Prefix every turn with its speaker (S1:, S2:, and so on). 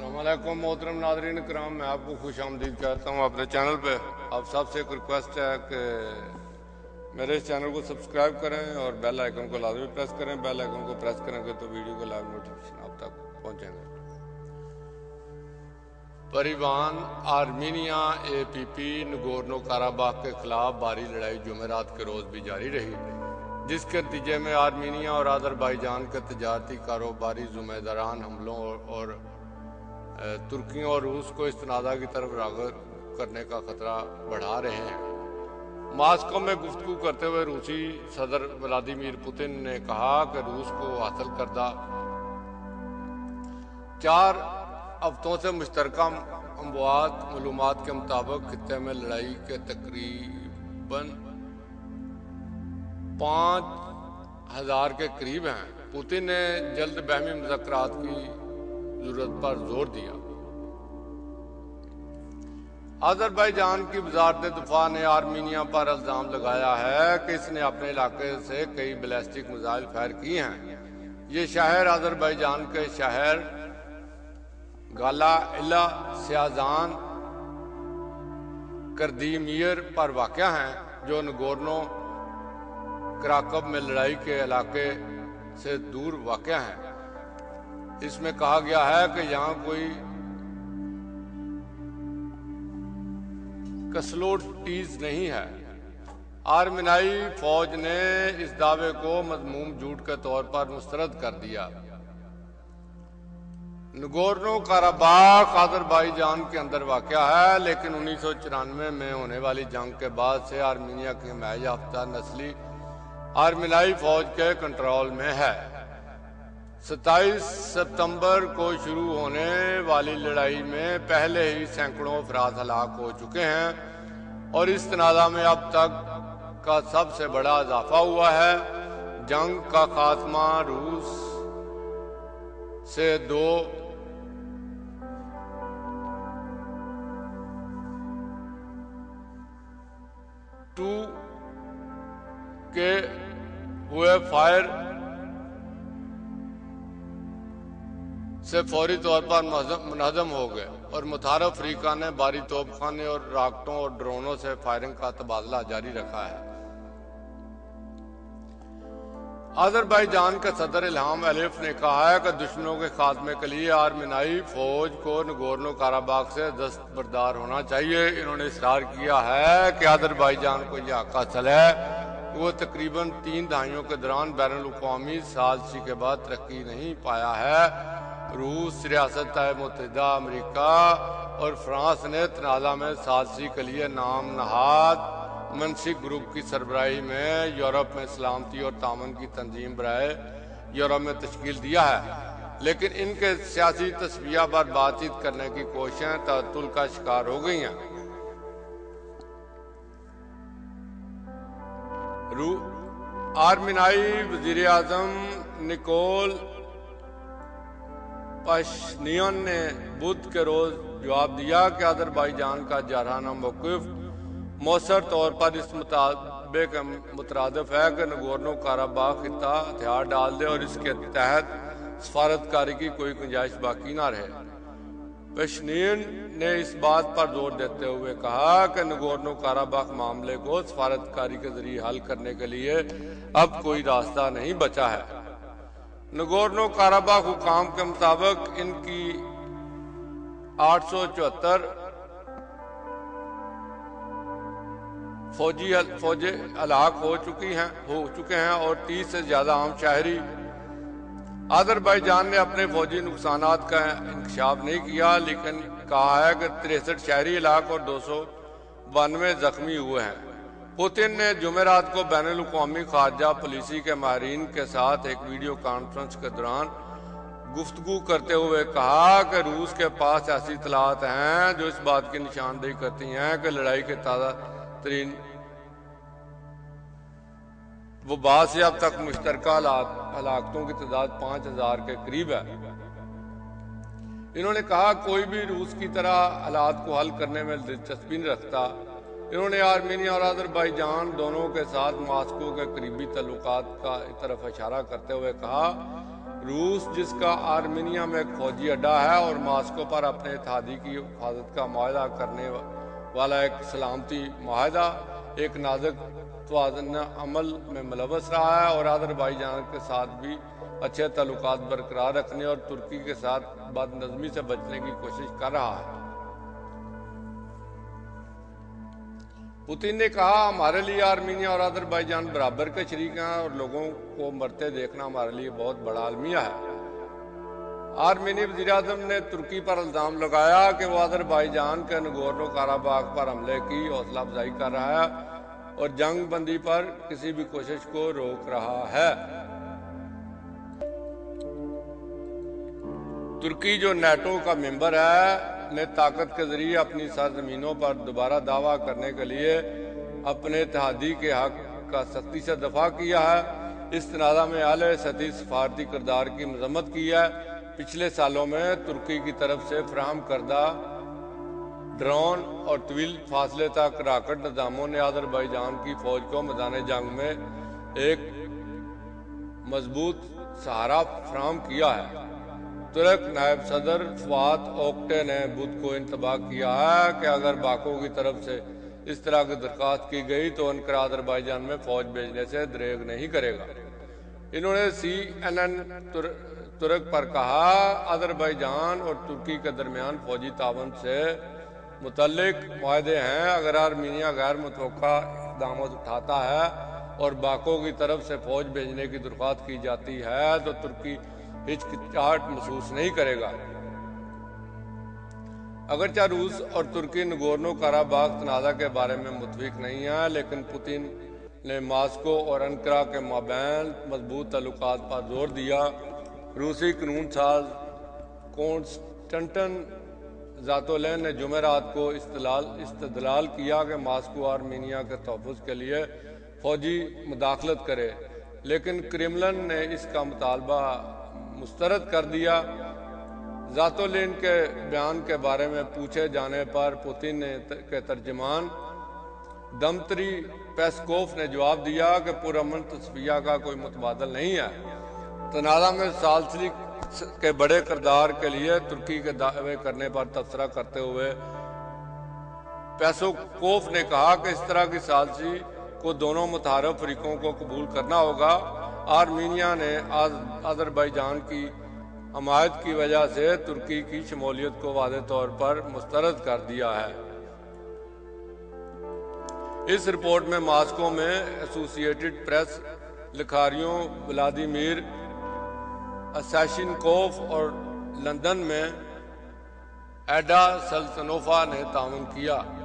S1: अस्सलाम वालेकुम मोहतरम नाज़रीन कराम, मैं आपको खुश आमदीद कहता हूँ अपने चैनल पे। आप सबसे एक रिक्वेस्ट है कि मेरे इस चैनल को सब्सक्राइब करें और बेल आइकन को लाजमी प्रेस करें। बेल आइकन को प्रेस करेंगे तो वीडियो का लाइव नोटिफिकेशन आप तक पहुँचेंगे। परिवहन आर्मीनिया APP नगोर्नो काराबाख के खिलाफ भारी लड़ाई जुमेरात के रोज़ भी जारी रही, जिसके नतीजे में आर्मीनिया और अज़रबैजान के तजारती कारोबारी ज़िम्मेदारान हमलों और तुर्की और रूस को इस तनाज़ा की तरफ राग़िब करने का खतरा बढ़ा रहे हैं। मॉस्को में गुफ्तगू करते हुए रूसी सदर व्लादिमीर पुतिन ने कहा कि रूस को हासिल करदा 4 हफ्तों से मुश्तरका मालूमात के मुताबिक खित्ते में लड़ाई के तकरीबन 5000 के करीब हैं। पुतिन ने जल्द बहमी मुज़ाकरात की जरूरत पर जोर दिया। अज़रबैजान की वज़ारत दिफा ने आर्मीनिया पर इल्ज़ाम लगाया है कि इसने अपने इलाके से कई बैलिस्टिक मिसाइल फायर किए हैं। ये शहर अज़रबैजान के शहर गाला इला सियाजान कर्दीमियर पर वाक़या हैं, जो नगोर्नो कराकब में लड़ाई के इलाके से दूर वाक़या है। इसमें कहा गया है कि यहाँ कोई कसलोटीज नहीं है। आर्मीनियाई फौज ने इस दावे को मज़मूम झूठ के तौर पर मुस्तरद कर दिया। नगोर्नो काराबाख अज़रबैजान के अंदर वाक़या है, लेकिन 1994 में होने वाली जंग के बाद से आर्मीनिया की हिमायत याफ्ता नस्ली आर्मीनियाई फौज के कंट्रोल में है। 27 सितंबर को शुरू होने वाली लड़ाई में पहले ही सैकड़ों अफराद हलाक हो चुके हैं और इस तनाज़ा में अब तक का सबसे बड़ा इजाफा हुआ है। जंग का खात्मा रूस से 2 के हुए फायर से फौरी तौर पर मुनहज़म हो गए और मुतारफ अफ्रीका ने भारी तोपखाने और रॉकेटों और ड्रोनों से फायरिंग का तबादला जारी रखा है। अज़रबैजान के सदर इल्हाम अलीफ ने कहा है कि दुश्मनों के खात्मे के लिए आर्मीनियाई फौज को नगोर्नो काराबाख से दस्तबरदार होना चाहिए। इन्होंने इसरार किया है कि अज़रबैजान को यह हक़ हासिल है। वो तकरीबन 3 दहाइयों के दौरान बैनुल-अक़वामी साज़िश के बाद तरक्की नहीं पाया है। रूस, रियासत मुत्तहिदा अमेरिका और फ्रांस ने तनाज़ा में साज़िश के लिए नाम नहाद मनसिक ग्रुप की सरबराही में यूरोप में सलामती और तामन की तंजीम बराए यूरोप में तश्कील दिया है, लेकिन इनके सियासी तस्वीया पर बातचीत करने की कोशिशें तअत्तुल का शिकार हो गई हैं। आर्मीनियाई वज़ीर आज़म निकोल पाशिनियन ने बुध के रोज जवाब दिया कि अज़रबैजान का जारहाना मौक़िफ़ मौसर तौर पर इस मुतरादिफ है कि नगोर्नो काराबाख खित्ता हथियार डाल दे और इसके तहत सफारतकारी की कोई गुंजाइश बाकी ना रहे। पाशिनियन ने इस बात पर जोर देते हुए कहा कि नगोर्नो काराबाख मामले को सफारतकारी के जरिए हल करने के लिए अब कोई रास्ता नहीं बचा है। नगोर्नो काराबाख हुकाम के मुताबिक इनकी 874 फौजी हलाक हो चुके हैं और 30 से ज्यादा आम शहरी। अज़रबैजान ने अपने फौजी नुकसानात का इंकशाफ नहीं किया, लेकिन कहा है कि 63 शहरी हलाक और 292 जख्मी हुए हैं। पुतिन ने जुमेरात को बैनुल-अक़वामी खारजा पॉलिसी के माहिरीन के साथ एक वीडियो कॉन्फ्रेंस के दौरान गुफ्तगू करते हुए कहा कि रूस के पास ऐसी इत्तलात हैं जो इस बात की निशानदेही करती हैं कि लड़ाई के ताज़ा तरीन वबा से अब तक मुश्तरका हलाकतों की तादाद 5000 के करीब है। इन्होंने कहा कोई भी रूस की तरह हालात को हल करने में दिलचस्पी नहीं रखता। इन्होंने आर्मीनिया और अज़रबैजान दोनों के साथ मॉस्को के करीबी तल्लुकात का तरफ इशारा करते हुए कहा روس جس کا آرمینیا میں ایک فوجی اڈا ہے اور ماسکو پر اپنے اتحادی کی حفاظت کا معاہدہ کرنے والا ایک سلامتی معاہدہ ایک نازک توازن عمل میں ملوث رہا ہے اور آذربائیجان کے ساتھ بھی اچھے تعلقات برقرار رکھنے اور ترکی کے ساتھ بد نظمی سے بچنے کی کوشش کر رہا ہے۔ پوتین نے کہا ہمارے لیے آرمینیا اور آذربائیجان برابر کے شریک ہیں اور لوگوں کو مرتے دیکھنا ہمارے لیے بہت بڑا المیہ ہے۔ آرمینی وزیر اعظم نے ترکی پر الزام لگایا کہ وہ آذربائیجان کے نگورنو کاراباخ پر حملے کی حوصلہ افزائی کر رہا ہے اور جنگ بندی پر کسی بھی کوشش کو روک رہا ہے۔ ترکی جو نیٹو کا ممبر ہے نے طاقت کے ذریعے اپنی سرزمینوں پر دوبارہ دعویٰ کرنے کے لیے اپنے اتحادی کے حق کا سختی سے دفاع کیا ہے۔ اس تنازع میں اعلیٰ سطحی سفارتی کردار کی مذمت کی ہے۔ پچھلے سالوں میں ترکی کی طرف سے فراہم کردہ ڈرون اور طویل فاصلے تک راکٹ نظاموں نے آذربائیجان کی فوج کو میدان جنگ میں ایک مضبوط سہارا فراہم کیا ہے۔ ترک نائب صدر فؤاد اوکٹے نے بدھ کو انتباہ کیا ہے کہ اگر باکو کی طرف سے اس طرح کی درخواست کی گئی تو انقرہ آذربائیجان میں فوج بھیجنے سے دریغ نہیں کرے گا۔ انہوں نے CNN ترک پر کہا آذربائیجان اور ترکی کے درمیان فوجی تعاون سے متعلق معاہدے ہیں۔ اگر آرمینیا غیر متوقع اقدامات اٹھاتا ہے اور باکو کی طرف سے فوج بھیجنے کی درخواست کی جاتی ہے تو ترکی ہچکچاہٹ محسوس نہیں کرے گا۔ اگرچہ روس اور ترکی نگورنو کاراباخ تنازع کے بارے میں متفق نہیں ہیں، لیکن پوتین نے ماسکو اور انقرہ کے مابین مضبوط تعلقات پر زور دیا۔ روسی قانون ساز کونسٹنٹن زاتولین نے جمعرات کو استدلال کیا کہ ماسکو آرمینیا کے تحفظ کے لیے فوجی مداخلت کرے، لیکن کرملن نے اس کا مطالبہ مسترد کر دیا۔ زاتولین کے بیان کے بارے میں پوچھے جانے پر پوتین کے ترجمان دمتری پیسکوف نے جواب دیا کہ پرامن تصفیہ کا کوئی متبادل نہیں ہے۔ تنازع میں ثالثی کے بڑے کردار کے لیے ترکی کے دعوے کرنے پر تبصرہ کرتے ہوئے پیسکوف نے کہا کہ اس طرح کی ثالثی کو دونوں متحارب فریقوں کو قبول کرنا ہوگا۔ آرمینیا نے آذربائیجان کی حمایت کی وجہ سے ترکی کی شمولیت کو واضح طور پر مسترد کر دیا ہے۔ اس رپورٹ میں ماسکو میں ایسوسی ایٹڈ پریس لکھاریوں ولادیمیر اساشنکوف اور لندن میں ایڈا سلطنوفا نے تعاون کیا۔